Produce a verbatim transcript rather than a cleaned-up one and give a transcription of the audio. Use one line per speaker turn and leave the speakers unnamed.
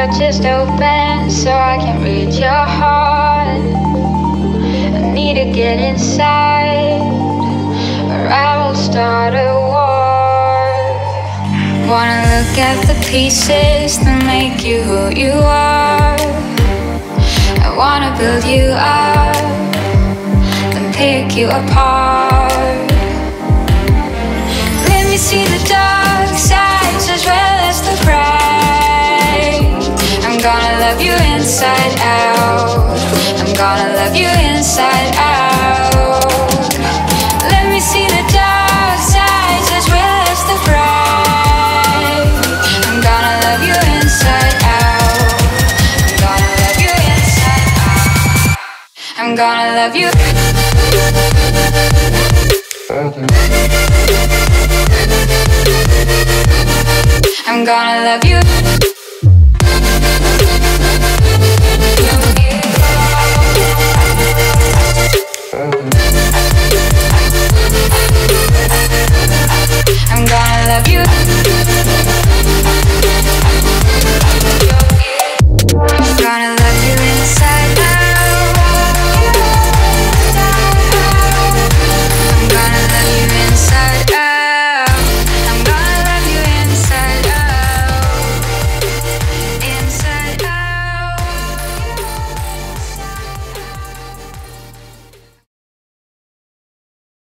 are just open, so I can read your heart. I need to get inside, or I will start a war. Wanna look at the pieces that make you who you are. I wanna build you up, then pick you apart. Let me see the dark sides as well as the bright. I'm gonna love you inside out. I'm gonna love you inside out. Let me see the dark sides as well as the bright. I'm gonna love you inside out. I'm gonna love you inside out. I'm gonna love you. I'm gonna love